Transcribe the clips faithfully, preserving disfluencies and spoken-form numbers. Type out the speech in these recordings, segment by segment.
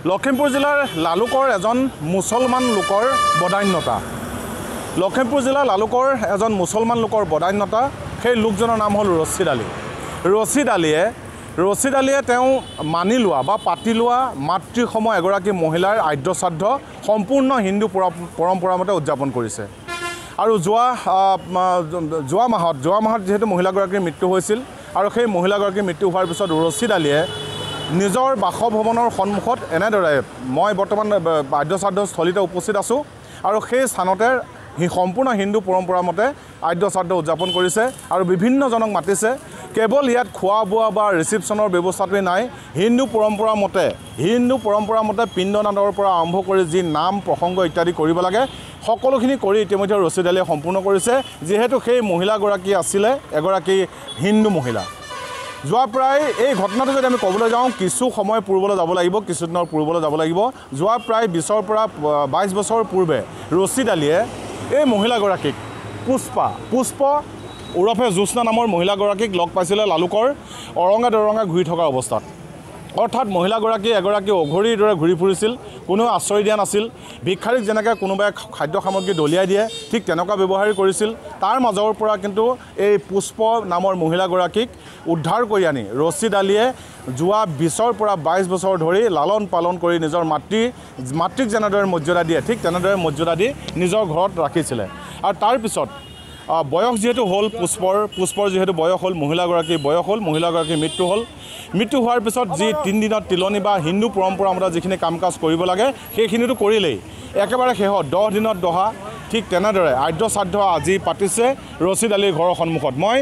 লখিমপুৰ জিলাৰ লালুকৰ এজন মুছলমান লোকৰ বদান্যতা লখিমপুৰ জিলাৰ লালুকৰ এজন মুছলমান লোকৰ বদান্যতা সেই লোকজনৰ নাম হ'ল ৰছিদ আলী ৰছিদ আলীয়ে ৰছিদ আলীয়ে তেওঁ মানি লোৱা বা পাতি লোৱা মাতৃসম এগৰাকী মহিলাৰ আদ্য শ্ৰাদ্ধ সম্পূৰ্ণ হিন্দু পৰম্পৰা মতে উদযাপন কৰিছে আৰু যোৱা যোৱা মাহত যোৱা মাহত যেহেতু মহিলাগৰাকীৰ মৃত্যু হৈছিল আৰু সেই মহিলাগৰাকীৰ মৃত্যু হোৱাৰ পিছত ৰছিদ আলীয়ে নিজৰ বাসভৱনৰ সন্মুখত এনেদৰে মই বৰ্তমান আদ্য শ্ৰাদ্ধ স্থলীতে উপস্থিত আছোঁ আৰু সেই স্থানতে সম্পূৰ্ণ হিন্দু পৰম্পৰা মতে আদ্য শ্ৰাদ্ধ উদযাপন কৰিছে আৰু বিভিন্নজনক মাতিছে কেৱল ইয়াত খোৱা বোৱা বা ৰিচিপশ্যনৰ ব্যৱস্থাটোৱে নাই হিন্দু পৰম্পৰা মতে হিন্দু পৰম্পৰা মতে পিণ্ডদানৰ পৰা আৰম্ভ কৰি যি নাম প্ৰসংগ ইত্যাদি কৰিব লাগে সকলোখিনি কৰি ইতিমধ্যে ৰছিদ আলীয়ে সম্পূৰ্ণ কৰিছে যিহেতু সেই মহিলাগৰাকী আছিলে এগৰাকী হিন্দু মহিলা যোৱা প্ৰায় এই ঘটনাটো যদি আমি ক'বলৈ যাওঁ কিছু সময় পূৰ্বলৈ যাব লাগিব কিছুদিনৰ পূৰ্বলৈ যাব লাগিব যোৱা প্ৰায় বিছৰ পৰা বাইছ বছৰ পূৰ্বে ৰছিদ আলীয়ে এই মহিলাগৰাকীক পুষ্পা পুষ্প ওৰফে জ্যোৎস্না নামৰ মহিলাগৰাকীক লগ পাইছিলে লালুকৰ অৰঙা দৰঙা ঘূৰি থকা অৱস্থাত অৰ্থাৎ মহিলাগৰাকী এগৰাকী অঘৰীৰ দৰে ঘূৰি ফুৰিছিল কোনেও আশ্ৰয় দিয়া নাছিল ভিক্ষাৰীক যেনেকৈ কোনোবাই খাদ্য সামগ্ৰী দলিয়াই দিয়ে ঠিক তেনেকুৱা ব্যৱহাৰ কৰিছিল তাৰ মাজৰ পৰা কিন্তু এই পুষ্প নামৰ মহিলাগৰাকীক উদ্ধাৰ কৰি আনি ৰছিদ আলীয়ে যোৱা বিছৰ পৰা বাইছ বছৰ ধৰি লালন পালন কৰি নিজৰ মাতৃ মাতৃক যেনেদৰে মৰ্যাদা দিয়ে ঠিক তেনেদৰে মৰ্যাদা দি নিজৰ ঘৰত ৰাখিছিলে আৰু তাৰপিছত বয়স যেহেতু হ'ল পুষ্পৰ পুষ্পৰ যেহেতু বয়স হ'ল মহিলাগৰাকীৰ বয়স হ'ল মহিলাগৰাকীৰ মৃত্যু হ'ল মৃত্যু হোৱাৰ পিছত যি তিনিদিনত তিলনি বা হিন্দু পৰম্পৰা মতে যিখিনি কাম কাজ কৰিব লাগে সেইখিনিতো কৰিলেই একেবাৰে শেষত দহ দিনত দহা ঠিক তেনেদৰে আদ্য শ্ৰাদ্ধ আজি পাতিছে ৰছিদ আলীৰ ঘৰৰ সন্মুখত মই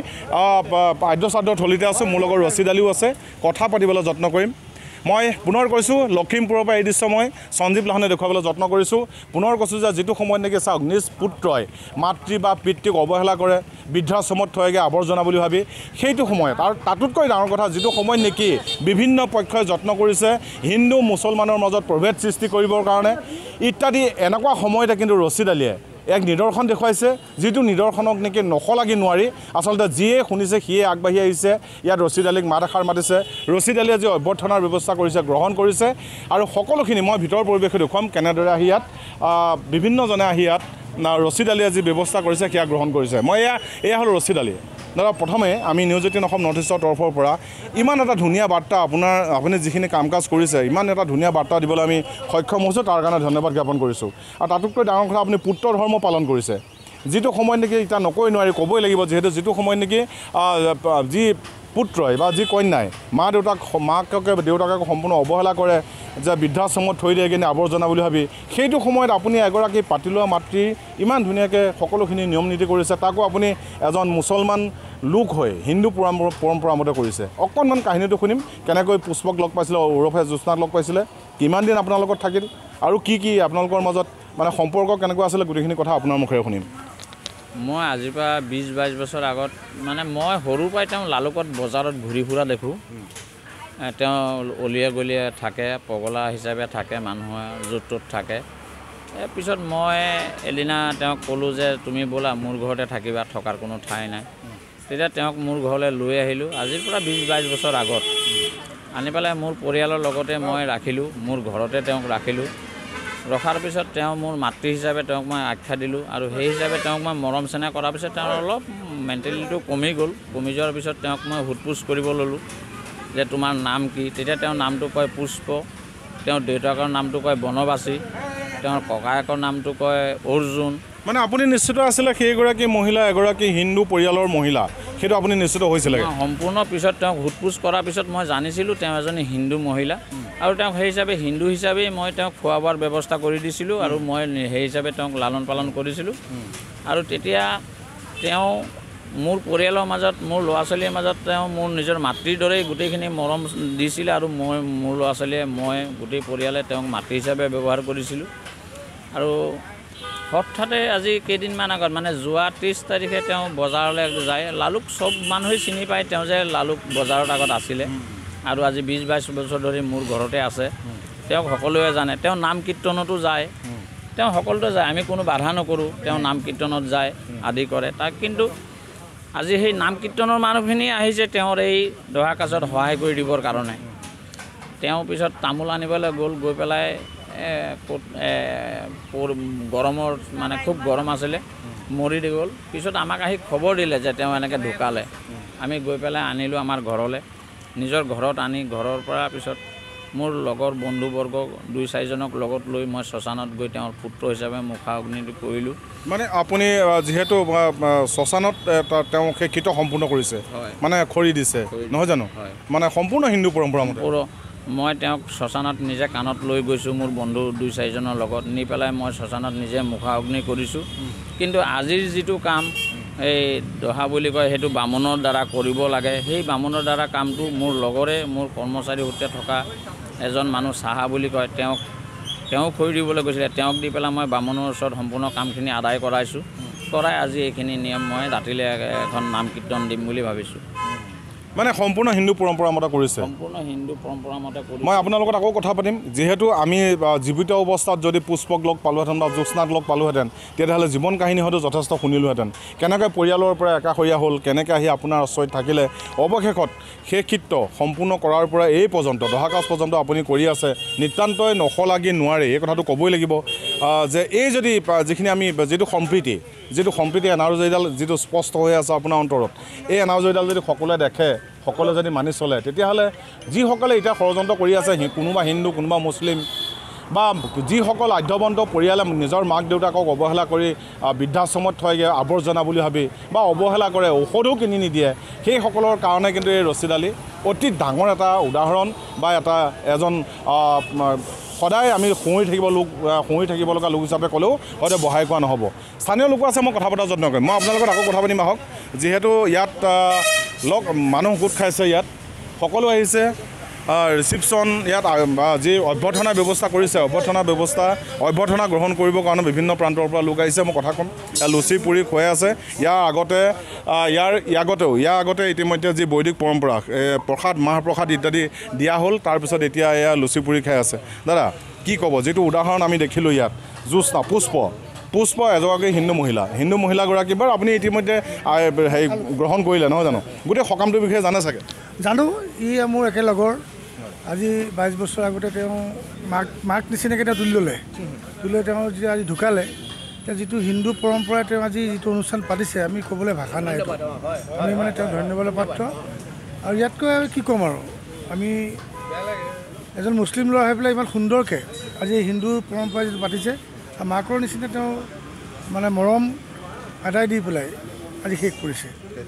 আদ্য শ্ৰাদ্ধ থলীতে আছোঁ মোৰ লগত ৰছিদ আলীও আছে কথা পাতিবলৈ যত্ন কৰিম মই পুনৰ কৈছোঁ লখিমপুৰৰ পৰা এই দৃশ্য মই সঞ্জীৱ লাহনে দেখুৱাবলৈ যত্ন কৰিছোঁ পুনৰ কৈছোঁ যে যিটো সময়ত নেকি চাওক নিজ পুত্ৰই মাতৃ বা পিতৃক অৱহেলা কৰে বৃদ্ধাশ্ৰমত থৈগে আৱৰ্জনা বুলি ভাবি সেইটো সময়ত আৰু তাতোতকৈ ডাঙৰ কথা যিটো সময়ত নেকি বিভিন্ন পক্ষই যত্ন কৰিছে হিন্দু মুছলমানৰ মাজত প্ৰভেদ সৃষ্টি কৰিবৰ কাৰণে ইত্যাদি এনেকুৱা সময়তে কিন্তু ৰছিদ আলীয়ে এক নিদৰ্শন দেখুৱাইছে যিটো নিদৰ্শনক নেকি নকলাগি নোৱাৰি আচলতে যিয়ে শুনিছে সিয়ে আগবাঢ়ি আহিছে ইয়াত ৰছিদ আলীক মাত এষাৰ মাতিছে ৰছিদ আলীয়ে যি অভ্যৰ্থনাৰ ব্যৱস্থা কৰিছে গ্ৰহণ কৰিছে আৰু সকলোখিনি মই ভিতৰৰ পৰিৱেশ দেখুৱাম কেনেদৰে আহি ইয়াত বিভিন্নজনে আহি ইয়াত ৰছিদ আলীয়ে যি ব্যৱস্থা কৰিছে সেয়া গ্ৰহণ কৰিছে মই এয়া এয়া হ'ল ৰছিদ আলী দাদা প্ৰথমে আমি নিউজ এইটিন অসম নৰ্থ ইষ্টৰ তৰফৰ পৰা ইমান এটা ধুনীয়া বাৰ্তা আপোনাৰ আপুনি যিখিনি কাম কাজ কৰিছে ইমান এটা ধুনীয়া বাৰ্তা দিবলৈ আমি সক্ষম হৈছোঁ তাৰ কাৰণে ধন্যবাদ জ্ঞাপন কৰিছোঁ আৰু তাতোতকৈ ডাঙৰ কথা আপুনি পুত্ৰ ধৰ্ম পালন কৰিছে যিটো সময়ত নেকি এতিয়া নকৈ নোৱাৰি ক'বই লাগিব যিহেতু যিটো সময়ত নেকি যি পুত্ৰই বা যি কন্যাই মা দেউতাক মাককে দেউতাকক সম্পূৰ্ণ অৱহেলা কৰে যে বৃদ্ধাশ্ৰমত থৈ দিয়ে কিনে আৱৰ্জনা বুলি ভাবি সেইটো সময়ত আপুনি এগৰাকী পাতি লোৱা মাতৃ ইমান ধুনীয়াকৈ সকলোখিনি নিয়ম নীতি কৰিছে তাকো আপুনি এজন মুছলমান লোক হৈ হিন্দু পৰম্পৰা মতে কৰিছে অকণমান কাহিনীটো শুনিম কেনেকৈ পুষ্পক লগ পাইছিলে ওৰফে জ্যোৎস্নাক লগ পাইছিলে কিমান দিন আপোনাৰ লগত থাকিল আৰু কি কি আপোনালোকৰ মাজত মানে সম্পৰ্ক কেনেকুৱা আছিলে গোটেইখিনি কথা আপোনাৰ মুখেৰে শুনিম মই আজিৰ পৰা বিছ বাইছ বছৰ আগত মানে মই সৰুৰ পৰাই তেওঁ লালুকত বজাৰত ঘূৰি ফুৰা দেখোঁ তেওঁ অলিয়ে গলিয়ে থাকে পগলা হিচাপে থাকে মানুহে য'ত ত'ত থাকে পিছত মই এদিনা তেওঁক ক'লোঁ যে তুমি ব'লা মোৰ ঘৰতে থাকিবা থকাৰ কোনো ঠাই নাই তেতিয়া তেওঁক মোৰ ঘৰলৈ লৈ আহিলোঁ আজিৰ পৰা বিছ বাইছ বছৰ আগত আনি পেলাই মোৰ পৰিয়ালৰ লগতে মই ৰাখিলোঁ মোৰ ঘৰতে তেওঁক ৰাখিলোঁ ৰখাৰ পিছত তেওঁ মোৰ মাতৃ হিচাপে তেওঁক মই আখ্যা দিলোঁ আৰু সেই হিচাপে তেওঁক মই মৰম চেনেহ কৰাৰ পিছত তেওঁৰ অলপ মেণ্টেলিটিটো কমি গ'ল কমি যোৱাৰ পিছত তেওঁক মই সোধ পোছ কৰিব ল'লোঁ যে তোমাৰ নাম কি তেতিয়া তেওঁৰ নামটো কয় পুষ্প তেওঁৰ দেউতাকৰ নামটো কয় বনবাসী তেওঁৰ ককায়েকৰ নামটো কয় অৰ্জুন মানে আপুনি নিশ্চিত আছিলে সেইগৰাকী মহিলা এগৰাকী হিন্দু পৰিয়ালৰ মহিলা সেইটো আপুনি নিশ্চিত হৈছিলে সম্পূৰ্ণ পিছত তেওঁক সোধ পোছ কৰাৰ পিছত মই জানিছিলোঁ তেওঁ এজনী হিন্দু মহিলা আৰু তেওঁক সেই হিচাপে হিন্দু হিচাপেই মই তেওঁক খোৱা বোৱাৰ ব্যৱস্থা কৰি দিছিলোঁ আৰু মই সেই হিচাপে তেওঁক লালন পালন কৰিছিলোঁ আৰু তেতিয়া তেওঁ মোৰ পৰিয়ালৰ মাজত মোৰ ল'ৰা ছোৱালীৰ মাজত তেওঁ মোৰ নিজৰ মাতৃৰ দৰেই গোটেইখিনি মৰম দিছিলে আৰু মই মোৰ ল'ৰা ছোৱালীয়ে মই গোটেই পৰিয়ালে তেওঁক মাতৃ হিচাপে ব্যৱহাৰ কৰিছিলোঁ আৰু হঠাতে আজি কেইদিনমান আগত মানে যোৱা ত্ৰিছ তাৰিখে তেওঁ বজাৰলৈ যায় লালুক চব মানুহে চিনি পায় তেওঁ যে লালুক বজাৰত আগত আছিলে আৰু আজি বিছ বাইছ বছৰ ধৰি মোৰ ঘৰতে আছে তেওঁক সকলোৱে জানে তেওঁ নাম কীৰ্তনতো যায় তেওঁ সকলোতে যায় আমি কোনো বাধা নকৰোঁ তেওঁ নাম কীৰ্তনত যায় আদি কৰে তাক কিন্তু আজি সেই নাম কীৰ্তনৰ মানুহখিনি আহিছে তেওঁৰ এই দহা কাজত সহায় কৰি দিবৰ কাৰণে তেওঁ পিছত তামোল আনিবলৈ গ'ল গৈ পেলাই গৰমৰ মানে খুব গৰম আছিলে মৰি দি গ'ল পিছত আমাক আহি খবৰ দিলে যে তেওঁ এনেকৈ ঢুকালে আমি গৈ পেলাই আনিলোঁ আমাৰ ঘৰলৈ নিজৰ ঘৰত আনি ঘৰৰ পৰা পিছত মোৰ লগৰ বন্ধুবৰ্গ দুই চাৰিজনক লগত লৈ মই শ্মশানত গৈ তেওঁৰ পুত্ৰ হিচাপে মুখা অগ্নিটো কৰিলোঁ মানে আপুনি যিহেতু শ্মশানত তেওঁ সেই কৃত সম্পূৰ্ণ কৰিছে মানে খৰি দিছে নহয় জানো মানে সম্পূৰ্ণ হিন্দু পৰম্পৰা মতে মই তেওঁক শ্মশানত নিজে কাণত লৈ গৈছোঁ মোৰ বন্ধু দুই চাৰিজনৰ লগত নি পেলাই মই শ্মশানত নিজে মুখা অগ্নি কৰিছোঁ কিন্তু আজিৰ যিটো কাম এই দহা বুলি কয় সেইটো বামুণৰ দ্বাৰা কৰিব লাগে সেই বামুণৰ দ্বাৰা কামটো মোৰ লগৰে মোৰ কৰ্মচাৰীৰ সৈতে থকা এজন মানুহ চাহা বুলি কয় তেওঁক তেওঁ খৰি দিবলৈ গৈছিলে তেওঁক দি পেলাই মই বামুণৰ ওচৰত সম্পূৰ্ণ কামখিনি আদায় কৰাইছোঁ কৰাই আজি এইখিনি নিয়ম মই ৰাতিলৈ এখন নাম কীৰ্তন দিম বুলি ভাবিছোঁ মানে সম্পূৰ্ণ হিন্দু পৰম্পৰা মতে কৰিছে সম্পূৰ্ণ হিন্দু পৰম্পৰা মতে কৰিছে মই আপোনাৰ লগত আকৌ কথা পাতিম যেহেতু আমি জীৱিত অৱস্থাত যদি পুষ্পক লগ পালোহেঁতেন বা জ্যোৎস্নাক লগ পালোহেঁতেন তেতিয়াহ'লে জীৱন কাহিনী হয়তো যথেষ্ট শুনিলোহেঁতেন কেনেকৈ পৰিয়ালৰ পৰা একাষৰীয়া হ'ল কেনেকৈ আহি আপোনাৰ আশ্ৰয়ত থাকিলে অৱশেষত সেই কৃত্য সম্পূৰ্ণ কৰাৰ পৰা এই পৰ্যন্ত দহাকাজ পৰ্যন্ত আপুনি কৰি আছে নিতান্তই নশলাগি নোৱাৰে এই কথাটো ক'বই লাগিব যে এই যদি যিখিনি আমি যিটো সম্প্ৰীতি যিটো সম্প্ৰীতি এনাৰজৰীডাল যিটো স্পষ্ট হৈ আছে আপোনাৰ অন্তৰত এই এনাৰজৰীডাল যদি সকলোৱে দেখে সকলোৱে যদি মানি চলে তেতিয়াহ'লে যিসকলে এতিয়া ষড়যন্ত্ৰ কৰি আছে কোনোবা হিন্দু কোনোবা মুছলিম বা যিসকল আধ্যবন্ত পৰিয়ালে নিজৰ মাক দেউতাকক অৱহেলা কৰি বৃদ্ধাশ্ৰমত থয়গৈ আৱৰ্জনা বুলি ভাবি বা অৱহেলা কৰে ঔষধো কিনি নিদিয়ে সেইসকলৰ কাৰণে কিন্তু এই ৰছীডালি অতি ডাঙৰ এটা উদাহৰণ বা এটা এজন সদায় আমি শুঁৱৰি থাকিব লোক শুঁৱৰি থাকিব লগা লোক হিচাপে ক'লেও হয়তো বহাই কোৱা নহ'ব স্থানীয় লোক আছে মই কথা পতাৰ যত্ন কৰিম মই আপোনাৰ লগত আকৌ কথা পাতিম আহক যিহেতু ইয়াত লগ মানুহ গোট খাইছে ইয়াত সকলো আহিছে ৰিচিপশ্যন ইয়াত যি অভ্যৰ্থনা ব্যৱস্থা কৰিছে অভ্যৰ্থনা ব্যৱস্থা অভ্যৰ্থনা গ্ৰহণ কৰিবৰ কাৰণে বিভিন্ন প্ৰান্তৰ পৰা লোক আহিছে মই কথা ক'ম ইয়াত লুচি পুৰি খুৱাই আছে ইয়াৰ আগতে ইয়াৰ আগতেও ইয়াৰ আগতে ইতিমধ্যে যি বৈদিক পৰম্পৰা প্ৰসাদ মাহ প্ৰসাদ ইত্যাদি দিয়া হ'ল তাৰপিছত এতিয়া এয়া লুচি পুৰি খাই আছে দাদা কি ক'ব যিটো উদাহৰণ আমি দেখিলোঁ ইয়াত জ্যোৎস্না পুষ্প পুষ্প এগৰাকী হিন্দু মহিলা হিন্দু মহিলাগৰাকী বাৰু আপুনি ইতিমধ্যে হেৰি গ্ৰহণ কৰিলে নহয় জানো গোটেই সকামটোৰ বিষয়ে জানে চাগে জানো ই মোৰ একে লগৰ আজি বাইছ বছৰ আগতে তেওঁ মাক মাক নিচিনাকৈ তেওঁ তুলি ল'লে তুলি লৈ তেওঁ যেতিয়া আজি ঢুকালে এতিয়া যিটো হিন্দু পৰম্পৰাই তেওঁ আজি যিটো অনুষ্ঠান পাতিছে আমি ক'বলৈ ভাষা নাই আমি মানে তেওঁ ধন্যবাদৰ পাত্ৰ আৰু ইয়াতকৈ আমি কি ক'ম আৰু আমি এজন মুছলিম ল'ৰা হৈ পেলাই ইমান সুন্দৰকৈ আজি হিন্দু পৰম্পৰা যিটো পাতিছে আৰু মাকৰ নিচিনা তেওঁ মানে মৰম আদায় দি পেলাই আজি শেষ কৰিছে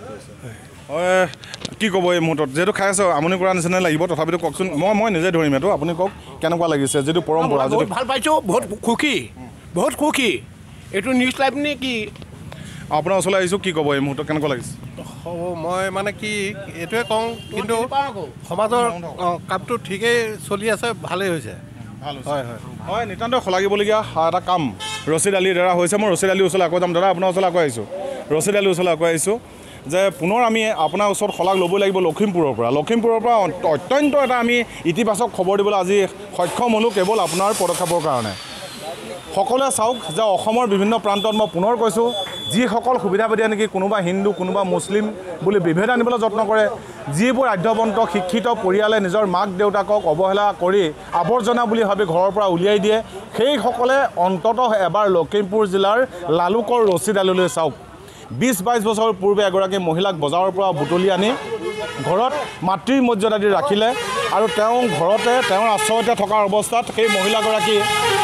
হয় কি ক'ব এই মুহূৰ্তত যিহেতু খাই আছে আমনি কৰা নিচিনাই লাগিব তথাপিতো কওকচোন মই মই নিজে ধৰিম এইটো আপুনি কওক কেনেকুৱা লাগিছে যিটো পৰম্পৰা যিটো ভাল পাইছোঁ বহুত সুখী বহুত সুখী এইটো নিউজ লাইভ নে কি আপোনাৰ ওচৰলৈ আহিছোঁ কি ক'ব এই মুহূৰ্তত কেনেকুৱা লাগিছে হ'ব মই মানে কি এইটোৱে কওঁ কিন্তু সমাজৰ কামটো ঠিকেই চলি আছে ভালেই হৈছে ভাল হয় হয় হয় নিতান্ত শলাগিবলগীয়া এটা কাম ৰছীদ আলিৰ দ্বাৰা হৈছে মই ৰছীদ আলিৰ ওচৰলৈ আকৌ যাম দাদা আপোনাৰ ওচৰলৈ আকৌ আহিছোঁ ৰছীদ আলিৰ ওচৰলৈ আকৌ আহিছোঁ যে পুনৰ আমি আপোনাৰ ওচৰত শলাগ ল'ব লাগিব লখিমপুৰৰ পৰা লখিমপুৰৰ পৰা অত্যন্ত এটা আমি ইতিবাচক খবৰ দিবলৈ আজি সক্ষম হ'লোঁ কেৱল আপোনাৰ পদক্ষেপৰ কাৰণে সকলোৱে চাওক যে অসমৰ বিভিন্ন প্ৰান্তত মই পুনৰ কৈছোঁ যিসকল সুবিধাবাদী নেকি কোনোবা হিন্দু কোনোবা মুছলিম বুলি বিভেদ আনিবলৈ যত্ন কৰে যিবোৰ আধ্যবন্ত শিক্ষিত পৰিয়ালে নিজৰ মাক দেউতাকক অৱহেলা কৰি আৱৰ্জনা বুলি ভাবি ঘৰৰ পৰা উলিয়াই দিয়ে সেইসকলে অন্ততঃ এবাৰ লখিমপুৰ জিলাৰ লালুকৰ ৰছীদালিলৈ চাওক বিছ বাইছ বছৰ পূৰ্বে এগৰাকী মহিলাক বজাৰৰ পৰা বুটলি আনি ঘৰত মাতৃৰ মৰ্যাদা দি ৰাখিলে আৰু তেওঁ ঘৰতে তেওঁৰ আশ্ৰয়তে থকাৰ অৱস্থাত সেই মহিলাগৰাকী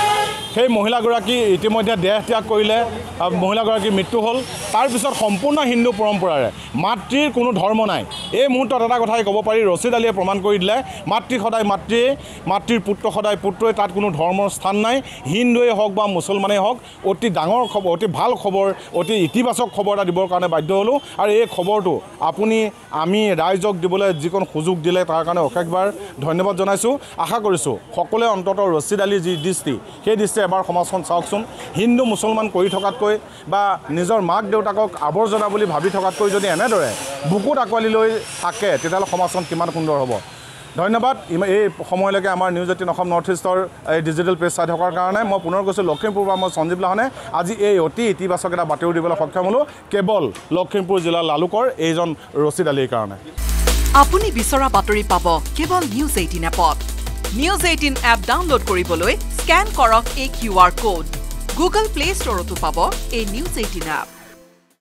সেই মহিলাগৰাকী ইতিমধ্যে দেহ ত্যাগ কৰিলে মহিলাগৰাকীৰ মৃত্যু হ'ল তাৰপিছত সম্পূৰ্ণ হিন্দু পৰম্পৰাৰে মাতৃৰ কোনো ধৰ্ম নাই এই মুহূৰ্তত এটা কথাই ক'ব পাৰি ৰছীদ আলিয়ে প্ৰমাণ কৰি দিলে মাতৃ সদায় মাতৃয়ে মাতৃৰ পুত্ৰ সদায় পুত্ৰই তাত কোনো ধৰ্মৰ স্থান নাই হিন্দুৱেই হওক বা মুছলমানেই হওক অতি ডাঙৰ খবৰ অতি ভাল খবৰ অতি ইতিবাচক খবৰ এটা দিবৰ কাৰণে বাধ্য হ'লোঁ আৰু এই খবৰটো আপুনি আমি ৰাইজক দিবলৈ যিকণ সুযোগ দিলে তাৰ কাৰণে অশেষবাৰ ধন্যবাদ জনাইছোঁ আশা কৰিছোঁ সকলোৱে অন্ততঃ ৰছীদ আলিৰ যি দৃষ্টি সেই দৃষ্টি এবাৰ সমাজখন চাওকচোন হিন্দু মুছলমান কৰি থকাতকৈ বা নিজৰ মাক দেউতাকক আৱৰ্জনা বুলি ভাবি থকাতকৈ যদি এনেদৰে বুকুত আঁকোৱালি লৈ থাকে তেতিয়াহ'লে সমাজখন কিমান সুন্দৰ হ'ব ধন্যবাদ এই সময়লৈকে আমাৰ নিউজ এইটিন অসম নৰ্থ ইষ্টৰ এই ডিজিটেল পেজ চাই থকাৰ কাৰণে মই পুনৰ কৈছোঁ লখিমপুৰ পৰা মই সঞ্জীৱ লাহনে আজি এই অতি ইতিবাচক এটা বাতৰি দিবলৈ সক্ষম হ'লোঁ কেৱল লখিমপুৰ জিলাৰ লালুকৰ এইজন ৰছীদ আলিৰ কাৰণে আপুনি বিচৰা বাতৰি পাব কেৱল নিউজ এইটিন এপত নিউজ এইটিন এপ ডাউনলোড কৰিবলৈ স্ক্যান কৰক এই Q R code Google play ষ্টৰতো পাব এই নিউজ এইটিন এপ